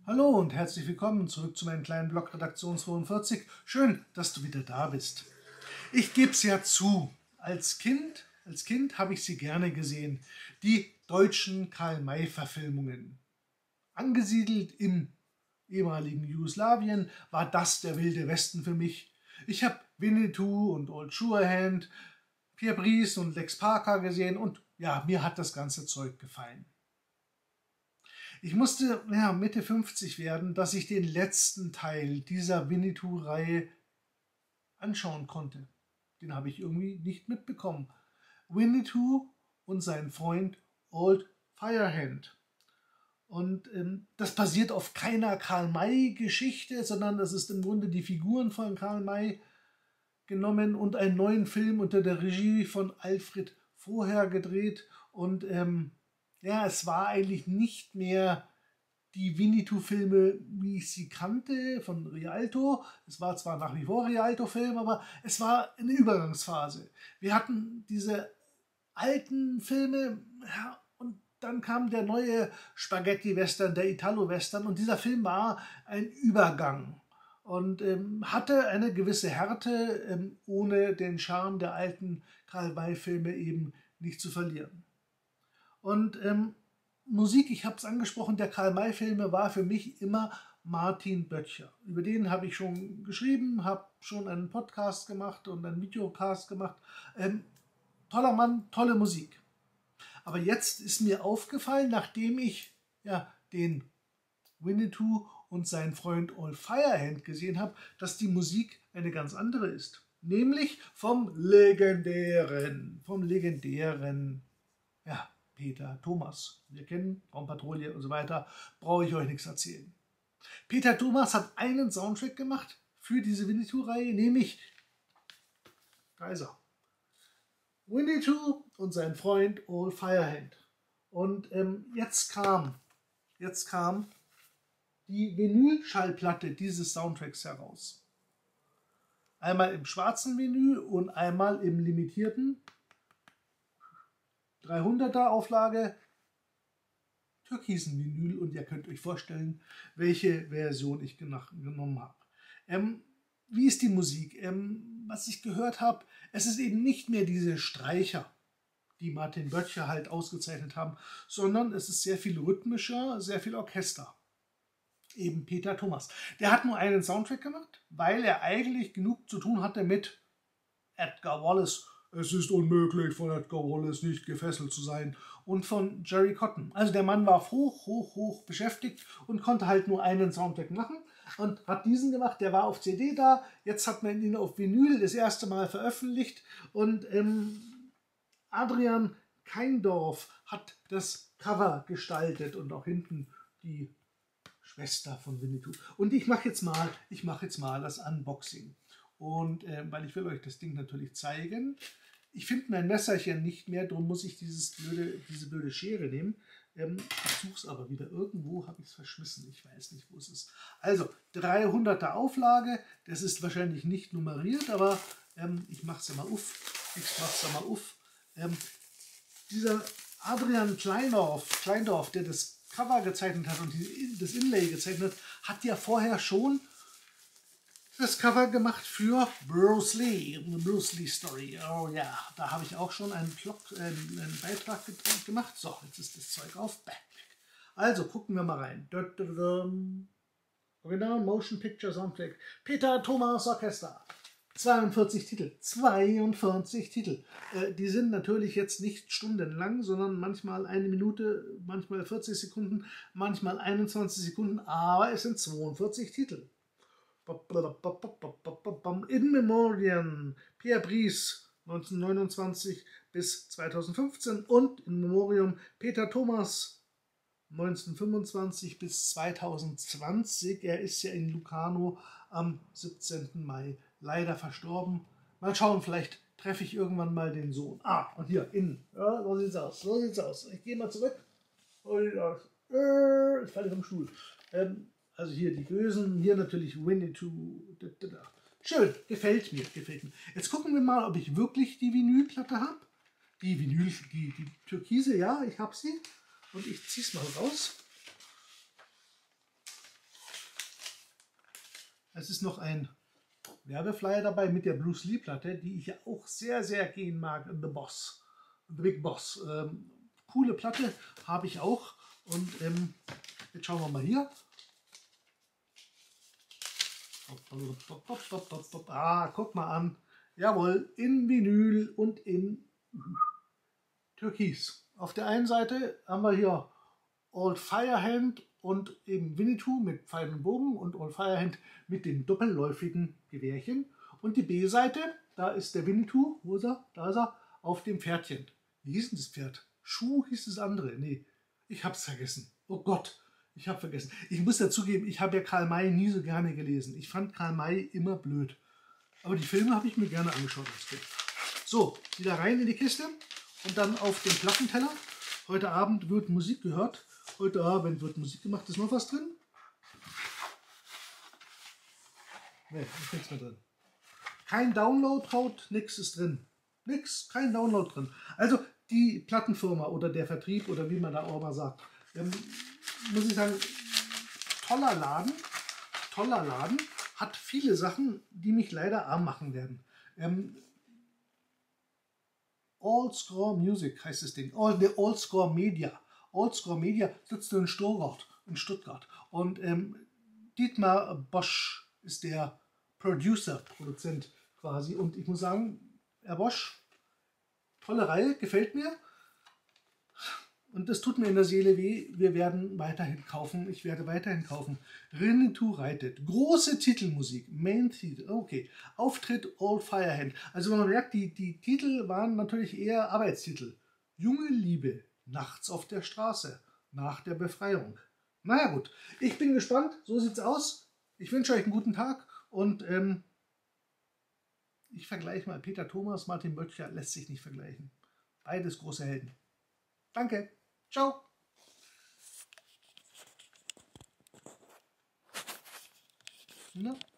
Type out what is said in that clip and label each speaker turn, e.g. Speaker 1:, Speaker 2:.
Speaker 1: Hallo und herzlich willkommen zurück zu meinem kleinen Blog Redaktion 42. Schön, dass du wieder da bist. Ich gebe es ja zu, als Kind habe ich sie gerne gesehen. Die deutschen Karl-May-Verfilmungen. Angesiedelt im ehemaligen Jugoslawien war das der wilde Westen für mich. Ich habe Winnetou und Old Shatterhand, Pierre Brice und Lex Parker gesehen und ja, mir hat das ganze Zeug gefallen. Ich musste Mitte 50 werden, dass ich den letzten Teil dieser Winnetou-Reihe anschauen konnte. Den habe ich irgendwie nicht mitbekommen. Winnetou und sein Freund Old Shatterhand. Und das basiert auf keiner Karl-May-Geschichte, sondern das ist im Grunde die Figuren von Karl May genommen und einen neuen Film unter der Regie von Alfred Vorher gedreht. Und es war eigentlich nicht mehr die Winnetou-Filme, wie ich sie kannte, von Rialto. Es war zwar nach wie vor Rialto-Film, aber es war eine Übergangsphase. Wir hatten diese alten Filme und dann kam der neue Spaghetti-Western, der Italo-Western, und dieser Film war ein Übergang und hatte eine gewisse Härte, ohne den Charme der alten Karl-May-Filme eben nicht zu verlieren. Und Musik, ich habe es angesprochen, der Karl-May-Filme war für mich immer Martin Böttcher. Über den habe ich schon geschrieben, habe schon einen Podcast gemacht und einen Videocast gemacht. Toller Mann, tolle Musik. Aber jetzt ist mir aufgefallen, nachdem ich den Winnetou und seinen Freund Old Shatterhand gesehen habe, dass die Musik eine ganz andere ist. Nämlich vom legendären Peter Thomas. Wir kennen Raumpatrouille und so weiter, brauche ich euch nichts erzählen. Peter Thomas hat einen Soundtrack gemacht für diese Winnetou-Reihe, nämlich Winnetou und sein Freund Old Shatterhand. Und jetzt kam die Vinylschallplatte dieses Soundtracks heraus. Einmal im schwarzen Vinyl und einmal im limitierten 300er Auflage türkisen Vinyl, und ihr könnt euch vorstellen, welche Version ich genommen habe. Wie ist die Musik? Was ich gehört habe, es ist eben nicht mehr diese Streicher, die Martin Böttcher halt ausgezeichnet haben, sondern es ist sehr viel rhythmischer, sehr viel Orchester. Eben Peter Thomas. Der hat nur einen Soundtrack gemacht, weil er eigentlich genug zu tun hatte mit Edgar Wallace. Es ist unmöglich, von Edgar Wallace nicht gefesselt zu sein. Und von Jerry Cotton. Also der Mann war hoch beschäftigt und konnte halt nur einen Soundtrack machen und hat diesen gemacht. Der war auf CD da. Jetzt hat man ihn auf Vinyl das erste Mal veröffentlicht. Und Adrian Keindorf hat das Cover gestaltet und auch hinten die Schwester von Winnetou. Und ich mache jetzt mal das Unboxing. Und weil ich will euch das Ding natürlich zeigen. Ich finde mein Messerchen nicht mehr, darum muss ich diese blöde Schere nehmen. Ich suche es aber wieder. Irgendwo habe ich es verschmissen. Ich weiß nicht, wo es ist. Also 300er Auflage. Das ist wahrscheinlich nicht nummeriert, aber ich mache es ja mal auf. Dieser Adrian Kleindorf, der das Cover gezeichnet hat und das Inlay gezeichnet hat, ja vorher schon das Cover gemacht für Bruce Lee, eine Bruce Lee Story. Oh ja, da habe ich auch schon einen Beitrag gemacht. So, jetzt ist das Zeug auf. Also gucken wir mal rein. Original Motion Picture Soundtrack. Peter Thomas Orchester. 42 Titel. Die sind natürlich jetzt nicht stundenlang, sondern manchmal eine Minute, manchmal 40 Sekunden, manchmal 21 Sekunden, aber es sind 42 Titel. In Memoriam Pierre Brice 1929 bis 2015 und In Memoriam Peter Thomas 1925 bis 2020. Er ist ja in Locarno am 17. Mai leider verstorben. Mal schauen, vielleicht treffe ich irgendwann mal den Sohn. Und hier, innen. Ja, so sieht's aus. Ich gehe mal zurück. So sieht's aus. Ich falle vom Stuhl. Also hier die Bösen, hier natürlich Winnetou. Schön, gefällt mir. Jetzt gucken wir mal, ob ich wirklich die Vinylplatte habe. Die türkise, ja, ich habe sie. Und ich ziehe es mal raus. Es ist noch ein Werbeflyer dabei mit der Bruce Lee Platte, die ich ja auch sehr, sehr gehen mag. The Boss, The Big Boss. Coole Platte habe ich auch. Und jetzt schauen wir mal hier. Ah, guck mal an. Jawohl, in Vinyl und in Türkis. Auf der einen Seite haben wir hier Old Firehand und eben Winnetou mit Pfeil und Bogen und Old Firehand mit dem doppelläufigen Gewehrchen. Und die B-Seite, da ist der Winnetou, wo ist er? Da ist er, auf dem Pferdchen. Wie hieß denn das Pferd? Schuh hieß das andere? Nee, ich hab's vergessen. Oh Gott, ich habe vergessen. Ich muss dazugeben, ich habe ja Karl May nie so gerne gelesen. Ich fand Karl May immer blöd. Aber die Filme habe ich mir gerne angeschaut als Kind. So, wieder rein in die Kiste und dann auf den Plattenteller. Heute Abend wird Musik gehört. Heute Abend wird Musik gemacht. Ist noch was drin? Ne, ist nichts mehr drin. Kein Download haut, nichts ist drin. Nix, kein Download drin. Also die Plattenfirma oder der Vertrieb oder wie man da auch mal sagt, muss ich sagen, toller Laden, hat viele Sachen, die mich leider arm machen werden. All Score Music heißt das Ding, All Score Media. All Score Media sitzt in Stuttgart. Und Dietmar Bosch ist der Produzent quasi. Und ich muss sagen, Herr Bosch, tolle Reihe, gefällt mir. Und das tut mir in der Seele weh. Wir werden weiterhin kaufen. Ich werde weiterhin kaufen. Winnetou reitet. Große Titelmusik. Main Titel. Okay. Auftritt Old Firehand. Also man merkt, die Titel waren natürlich eher Arbeitstitel. Junge Liebe. Nachts auf der Straße. Nach der Befreiung. Naja gut. Ich bin gespannt. So sieht's aus. Ich wünsche euch einen guten Tag. Und ich vergleiche mal. Peter Thomas, Martin Böttcher lässt sich nicht vergleichen. Beides große Helden. Danke. Ciao. Na?